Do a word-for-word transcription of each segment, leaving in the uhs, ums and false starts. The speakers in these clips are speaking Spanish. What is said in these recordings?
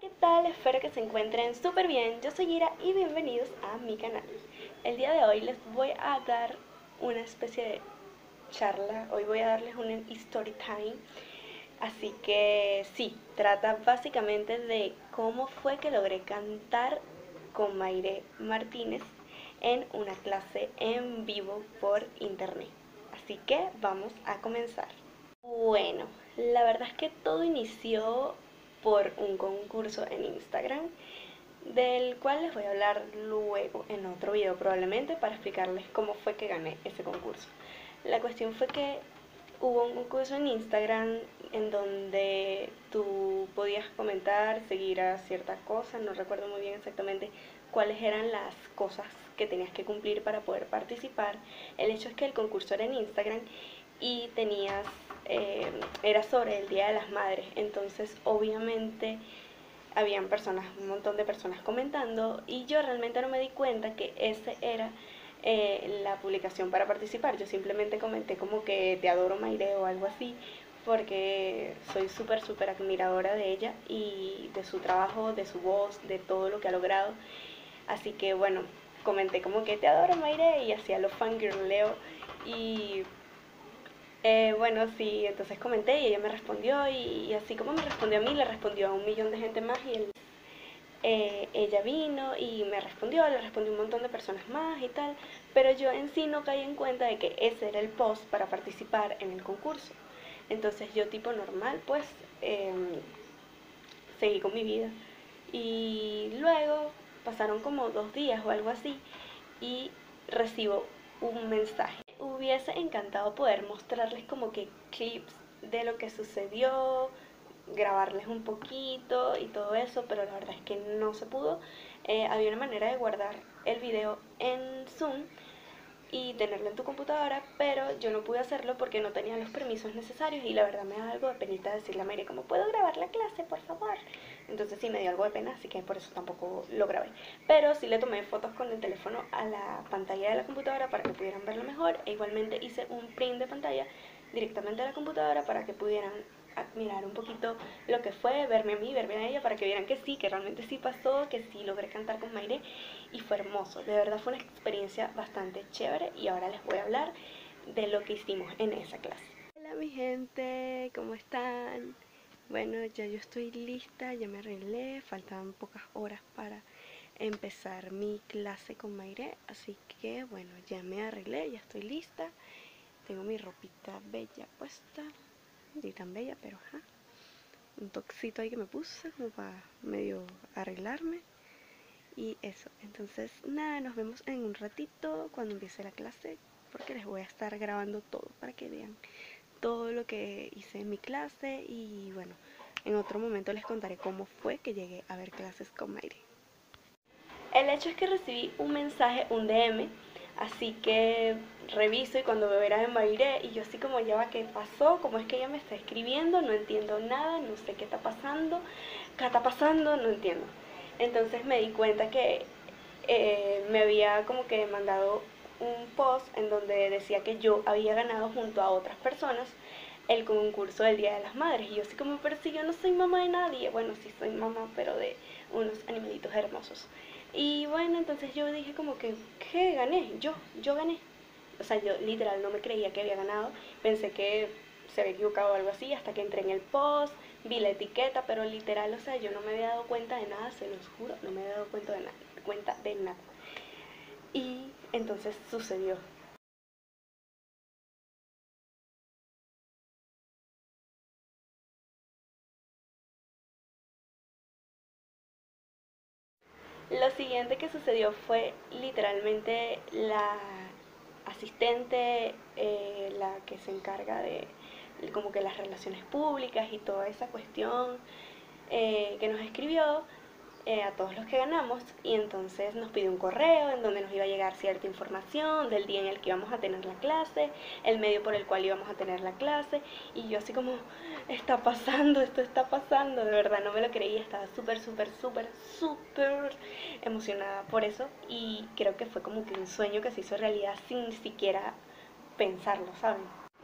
¿Qué tal? Espero que se encuentren súper bien. Yo soy Ira y bienvenidos a mi canal. El día de hoy les voy a dar una especie de charla. Hoy voy a darles un story time. Así que sí, trata básicamente de cómo fue que logré cantar con Mayre Martínez en una clase en vivo por internet. Así que vamos a comenzar. Bueno, la verdad es que todo inició por un concurso en Instagram, del cual les voy a hablar luego en otro video probablemente para explicarles cómo fue que gané ese concurso. La cuestión fue que hubo un concurso en Instagram en donde tú podías comentar, seguir a ciertas cosas, no recuerdo muy bien exactamente cuáles eran las cosas que tenías que cumplir para poder participar. El hecho es que el concurso era en Instagram y tenías, eh, era sobre el Día de las Madres, entonces obviamente habían personas, un montón de personas comentando y yo realmente no me di cuenta que ese era eh, la publicación para participar. Yo simplemente comenté como que te adoro Mayre o algo así, porque soy súper, súper admiradora de ella y de su trabajo, de su voz, de todo lo que ha logrado. Así que bueno, comenté como que te adoro Mayre y hacía los fangirleo y eh, bueno, sí, entonces comenté y ella me respondió y, y así como me respondió a mí, le respondió a un millón de gente más y él, eh, ella vino y me respondió, le respondió un montón de personas más y tal, pero yo en sí no caí en cuenta de que ese era el post para participar en el concurso. Entonces yo tipo normal pues eh, seguí con mi vida y luego pasaron como dos días o algo así y recibo un mensaje. Hubiese encantado poder mostrarles como que clips de lo que sucedió, grabarles un poquito y todo eso, pero la verdad es que no se pudo. Eh, había una manera de guardar el video en Zoom y tenerlo en tu computadora, pero yo no pude hacerlo porque no tenía los permisos necesarios y la verdad me da algo de penita decirle a Mary como puedo grabar la clase, por favor. Entonces sí me dio algo de pena, así que por eso tampoco lo grabé. Pero sí le tomé fotos con el teléfono a la pantalla de la computadora para que pudieran verlo mejor e igualmente hice un print de pantalla directamente a la computadora para que pudieran admirar un poquito lo que fue, verme a mí, verme a ella, para que vieran que sí, que realmente sí pasó, que sí logré cantar con Mayre y fue hermoso. De verdad fue una experiencia bastante chévere y ahora les voy a hablar de lo que hicimos en esa clase. Hola mi gente, ¿cómo están? Bueno, ya yo estoy lista, ya me arreglé, faltan pocas horas para empezar mi clase con Mayre, así que bueno, ya me arreglé, ya estoy lista, tengo mi ropita bella puesta, ni tan bella, pero ajá, un toxito ahí que me puse como para medio arreglarme y eso. Entonces nada, nos vemos en un ratito cuando empiece la clase porque les voy a estar grabando todo para que vean todo lo que hice en mi clase y bueno, en otro momento les contaré cómo fue que llegué a ver clases con Mayre. El hecho es que recibí un mensaje, un D M, así que reviso y cuando me verá de Mayre y yo así como ya va, ¿qué pasó? ¿Cómo es que ella me está escribiendo? No entiendo nada, no sé qué está pasando, qué está pasando, no entiendo. Entonces me di cuenta que eh, me había como que mandado un post en donde decía que yo había ganado junto a otras personas el concurso del Día de las Madres. Y yo así como, pero si yo no soy mamá de nadie. Bueno, sí soy mamá, pero de unos animalitos hermosos. Y bueno, entonces yo dije como que, ¿qué gané? Yo, yo gané. O sea, yo literal no me creía que había ganado. Pensé que se había equivocado o algo así hasta que entré en el post, vi la etiqueta, pero literal, o sea, yo no me había dado cuenta de nada, se los juro, no me había dado cuenta de nada, cuenta de nada. Y entonces sucedió. Lo siguiente que sucedió fue literalmente la asistente, eh, la que se encarga de como que las relaciones públicas y toda esa cuestión, eh, que nos escribió eh, a todos los que ganamos y entonces nos pidió un correo en donde nos iba a llegar cierta información del día en el que íbamos a tener la clase, el medio por el cual íbamos a tener la clase y yo así como, está pasando, esto está pasando, de verdad no me lo creía, estaba súper, súper, súper, súper emocionada por eso y creo que fue como que un sueño que se hizo realidad sin ni siquiera pensarlo, ¿saben?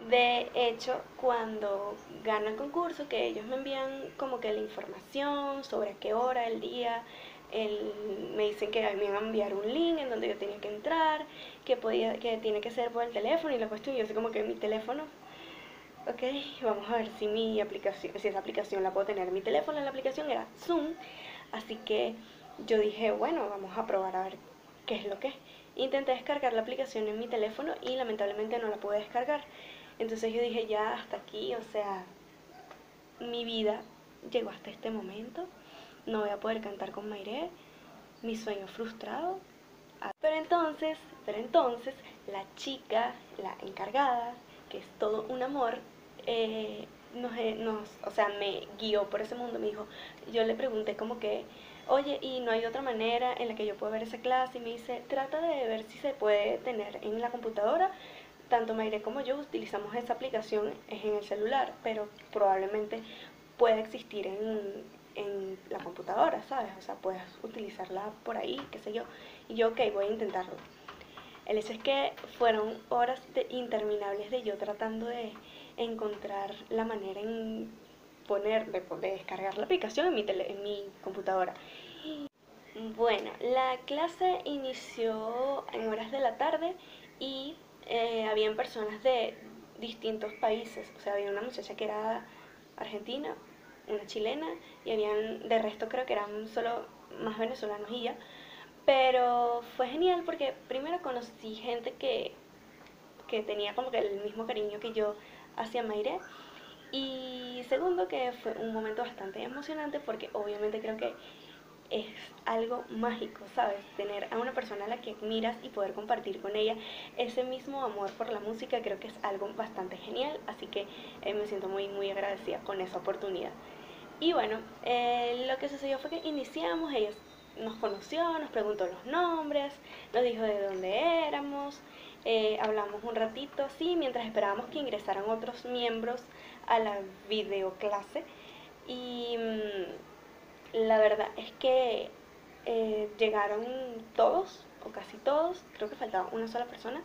De hecho, cuando gano el concurso, que ellos me envían como que la información sobre a qué hora, el día, el, me dicen que me iban a enviar un link en donde yo tenía que entrar, que podía, que tiene que ser por el teléfono y la cuestión, yo sé como que mi teléfono, ok, vamos a ver si mi aplicación, si esa aplicación la puedo tener en mi teléfono, la aplicación era Zoom, así que yo dije, bueno, vamos a probar a ver qué es lo que es. Intenté descargar la aplicación en mi teléfono y lamentablemente no la pude descargar. Entonces yo dije, ya hasta aquí, o sea, mi vida llegó hasta este momento, no voy a poder cantar con Mayre, mi sueño frustrado. Pero entonces, pero entonces, la chica, la encargada, que es todo un amor, eh, nos, eh, nos, o sea, me guió por ese mundo, me dijo, yo le pregunté como que, oye, ¿y no hay otra manera en la que yo pueda ver esa clase? Y me dice, trata de ver si se puede tener en la computadora. Tanto Mayre como yo utilizamos esa aplicación, es en el celular, pero probablemente pueda existir en, en la computadora, ¿sabes? O sea, puedes utilizarla por ahí, qué sé yo. Y yo, ok, voy a intentarlo. El hecho es que fueron horas de, interminables de yo tratando de encontrar la manera en poner, de, de descargar la aplicación en mi, tele, en mi computadora. Bueno, la clase inició en horas de la tarde y eh, habían personas de distintos países. O sea, había una muchacha que era argentina, una chilena y habían, de resto creo que eran solo más venezolanos y ya. Pero fue genial porque primero conocí gente que, que tenía como que el mismo cariño que yo hacia Mayre. Y segundo que fue un momento bastante emocionante porque obviamente creo que es algo mágico, ¿sabes? Tener a una persona a la que admiras y poder compartir con ella ese mismo amor por la música, creo que es algo bastante genial, así que eh, me siento muy, muy agradecida con esa oportunidad. Y bueno, eh, lo que sucedió fue que iniciamos, ella nos conoció, nos preguntó los nombres, nos dijo de dónde éramos, eh, hablamos un ratito así, mientras esperábamos que ingresaran otros miembros a la videoclase. Y mmm, la verdad es que eh, llegaron todos, o casi todos, creo que faltaba una sola persona.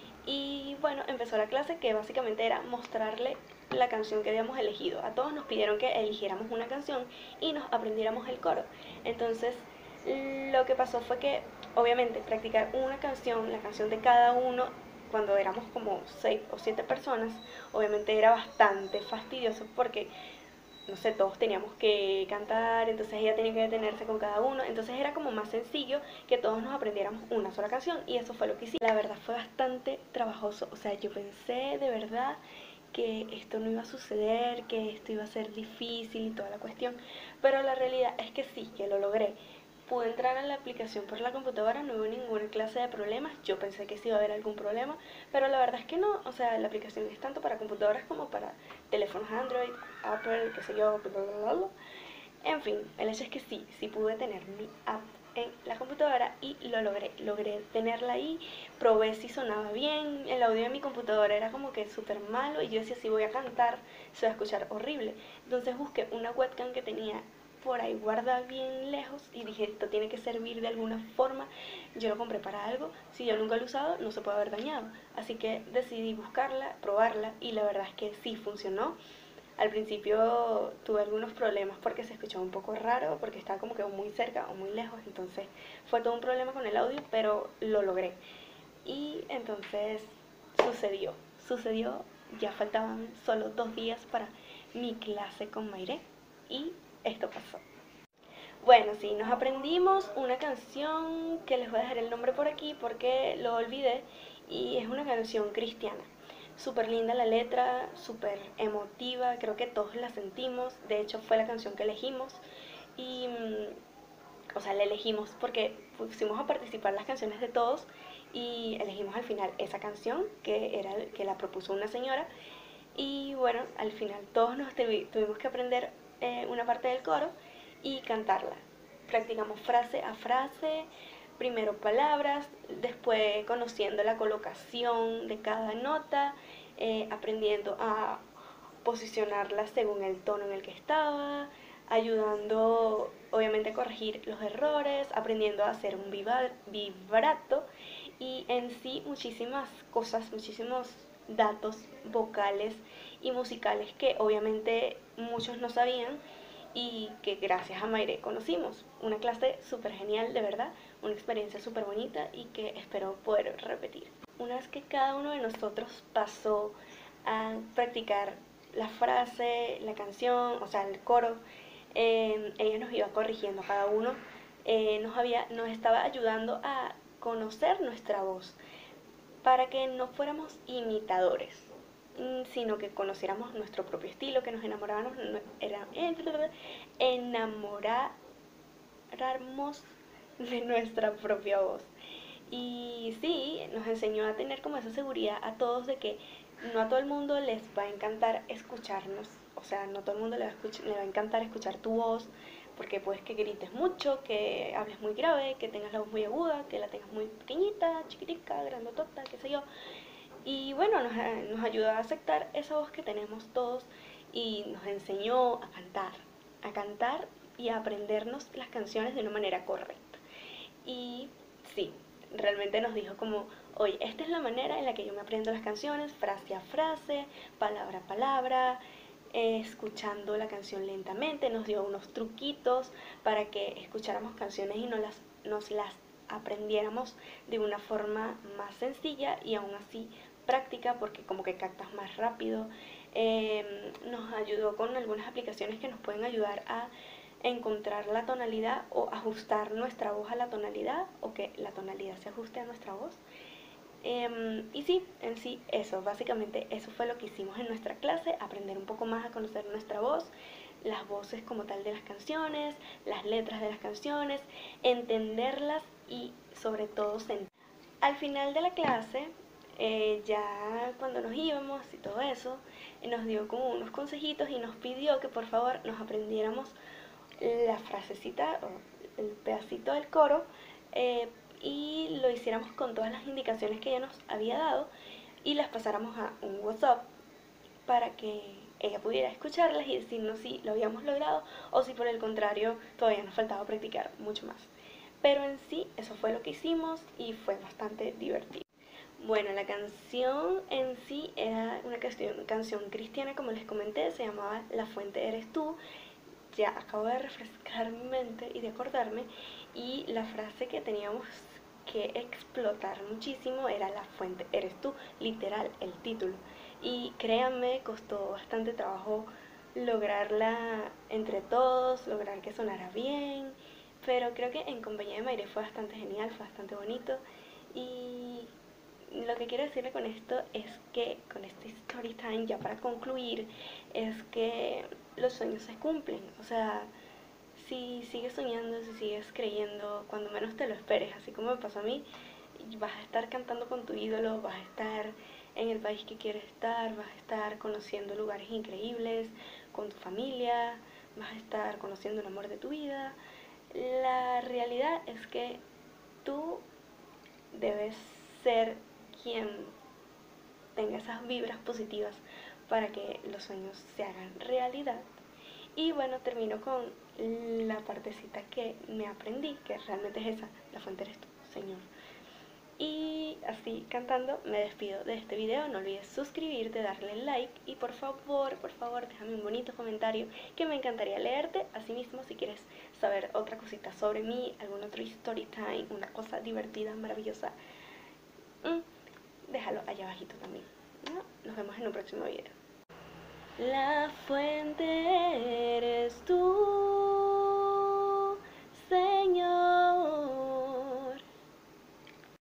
Y bueno, empezó la clase que básicamente era mostrarle la canción que habíamos elegido. A todos nos pidieron que eligiéramos una canción y nos aprendiéramos el coro. Entonces, lo que pasó fue que, obviamente, practicar una canción, la canción de cada uno, cuando éramos como seis o siete personas, obviamente era bastante fastidioso porque no sé, todos teníamos que cantar, entonces ella tenía que detenerse con cada uno, entonces era como más sencillo que todos nos aprendiéramos una sola canción y eso fue lo que hice. La verdad fue bastante trabajoso, o sea, yo pensé de verdad que esto no iba a suceder, que esto iba a ser difícil y toda la cuestión, pero la realidad es que sí, que lo logré. Pude entrar a la aplicación por la computadora, no hubo ninguna clase de problemas, yo pensé que sí iba a haber algún problema, pero la verdad es que no, o sea, la aplicación es tanto para computadoras como para teléfonos Android, Apple, qué sé yo, bla, bla, bla, bla. En fin, el hecho es que sí, sí pude tener mi app en la computadora y lo logré, logré tenerla ahí, probé si sonaba bien, el audio de mi computadora era como que súper malo y yo decía si voy a cantar se va a escuchar horrible, entonces busqué una webcam que tenía por ahí guarda bien lejos y dije esto tiene que servir de alguna forma, yo lo compré para algo, si yo nunca lo he usado no se puede haber dañado, así que decidí buscarla, probarla y la verdad es que sí funcionó. Al principio tuve algunos problemas porque se escuchaba un poco raro, porque estaba como que muy cerca o muy lejos, entonces fue todo un problema con el audio, pero lo logré. Y entonces sucedió, sucedió, ya faltaban solo dos días para mi clase con Mayre y esto pasó. Bueno, sí, nos aprendimos una canción que les voy a dejar el nombre por aquí porque lo olvidé y es una canción cristiana. Súper linda la letra, súper emotiva, creo que todos la sentimos, de hecho fue la canción que elegimos y, mm, o sea, la elegimos porque pusimos a participar las canciones de todos y elegimos al final esa canción que, era, que la propuso una señora y bueno, al final todos nos tuvimos que aprender eh, una parte del coro y cantarla. Practicamos frase a frase, primero palabras, después conociendo la colocación de cada nota, eh, aprendiendo a posicionarla según el tono en el que estaba, ayudando obviamente a corregir los errores, aprendiendo a hacer un vibrato y en sí muchísimas cosas, muchísimos datos vocales y musicales que obviamente muchos no sabían y que gracias a Mayre conocimos. Una clase súper genial, de verdad, una experiencia súper bonita y que espero poder repetir. Una vez que cada uno de nosotros pasó a practicar la frase, la canción, o sea, el coro, eh, ella nos iba corrigiendo a cada uno, eh, nos, había, nos estaba ayudando a conocer nuestra voz para que no fuéramos imitadores, sino que conociéramos nuestro propio estilo, que nos enamoráramos, era, enamoráramos de nuestra propia voz. Y sí, nos enseñó a tener como esa seguridad a todos de que no a todo el mundo les va a encantar escucharnos, o sea, no a todo el mundo le va a, escuch- le va a encantar escuchar tu voz, porque puedes que grites mucho, que hables muy grave, que tengas la voz muy aguda, que la tengas muy pequeñita, chiquitica, grandotota, qué sé yo. Y bueno, nos, nos ayudó a aceptar esa voz que tenemos todos y nos enseñó a cantar, a cantar y a aprendernos las canciones de una manera correcta. Y sí, realmente nos dijo como, oye, esta es la manera en la que yo me aprendo las canciones, frase a frase, palabra a palabra, eh, escuchando la canción lentamente. Nos dio unos truquitos para que escucháramos canciones y nos las, nos las aprendiéramos de una forma más sencilla y aún así práctica, porque como que captas más rápido. Eh, nos ayudó con algunas aplicaciones que nos pueden ayudar a encontrar la tonalidad o ajustar nuestra voz a la tonalidad, o que la tonalidad se ajuste a nuestra voz. Eh, y sí, en sí, eso, básicamente eso fue lo que hicimos en nuestra clase, aprender un poco más a conocer nuestra voz, las voces como tal de las canciones, las letras de las canciones, entenderlas y sobre todo sentir. Al final de la clase, eh, ya cuando nos íbamos y todo eso, eh, nos dio como unos consejitos y nos pidió que por favor nos aprendiéramos la frasecita o el pedacito del coro, eh, y lo hiciéramos con todas las indicaciones que ella nos había dado y las pasáramos a un WhatsApp para que ella pudiera escucharlas y decirnos si lo habíamos logrado o si por el contrario todavía nos faltaba practicar mucho más. Pero en sí, eso fue lo que hicimos y fue bastante divertido. Bueno, la canción en sí era una canción, canción cristiana, como les comenté, se llamaba La Fuente Eres Tú. Ya acabo de refrescar mi mente y de acordarme, y la frase que teníamos que explotar muchísimo era La Fuente Eres Tú, literal, el título. Y créanme, costó bastante trabajo lograrla entre todos, lograr que sonara bien, pero creo que en compañía de Mayre fue bastante genial, fue bastante bonito. Y lo que quiero decirle con esto es que, con este story time, ya para concluir, es que los sueños se cumplen. O sea, si sigues soñando, si sigues creyendo, cuando menos te lo esperes, así como me pasó a mí, vas a estar cantando con tu ídolo, vas a estar en el país que quieres estar, vas a estar conociendo lugares increíbles con tu familia, vas a estar conociendo el amor de tu vida. La realidad es que tú debes ser quien tenga esas vibras positivas para que los sueños se hagan realidad. Y bueno, termino con la partecita que me aprendí, que realmente es esa, la fuente eres tú, Señor. Y así cantando me despido de este video. No olvides suscribirte, darle like y por favor, por favor, déjame un bonito comentario que me encantaría leerte. Asimismo, si quieres saber otra cosita sobre mí, algún otro story time, una cosa divertida, maravillosa, déjalo allá abajito también. Nos vemos en un próximo video. La fuente